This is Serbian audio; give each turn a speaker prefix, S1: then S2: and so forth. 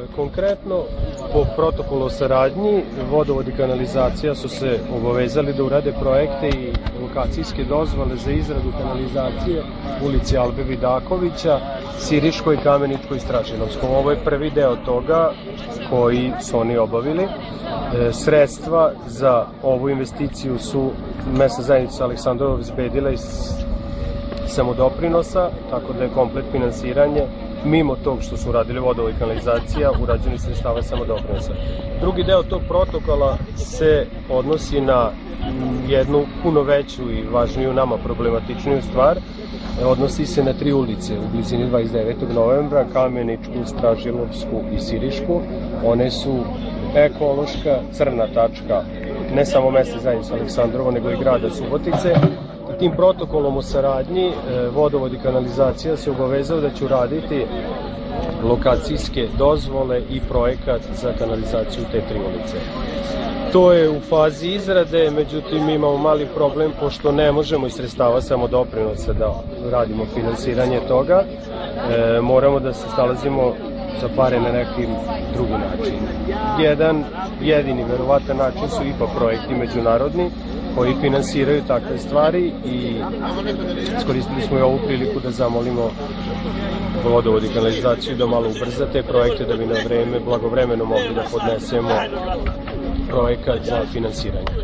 S1: Konkretno, po protokolu o saradnji, vodovod i kanalizacija su se obavezali da urade projekte i lokacijske dozvole za izradu kanalizacije ulici Albe Vidakovića, Siriškoj, Kameničkoj i Stražinovskom. Ovo je prvi deo toga koji su oni obavili. Sredstva za ovu investiciju su mesna zajednica Aleksandrova obezbedila iz samodoprinosa, tako da je komplet finansiranje mimo tog što su uradili vodovod i kanalizacija, urađeni sredstava samodoprinosa. Drugi deo tog protokola se odnosi na jednu puno veću i važniju nama problematičniju stvar. Odnosi se na 3 ulice u blizini 29. novembra, Kameničku, Stražilovsku i Sirišku. One su ekološka crna tačka ne samo mesne zajednice Aleksandrovo, nego i grada Subotice. Tim protokolom o saradnji vodovod i kanalizacija se obavezao da će uraditi lokacijske dozvole i projekat za kanalizaciju te 3 ulice. To je u fazi izrade, međutim imamo mali problem pošto ne možemo iz sredstava samodoprinosa da radimo finansiranje toga. Moramo da se snalazimo za pare na neki drugi način. Jedan jedini verovatan način su IPA projekti međunarodni koji finansiraju takve stvari i iskoristili smo i ovu priliku da zamolimo vodovod i kanalizaciju da malo ubrza te projekte da bi na vreme, blagovremeno mogli da podnesemo projekat za finansiranje.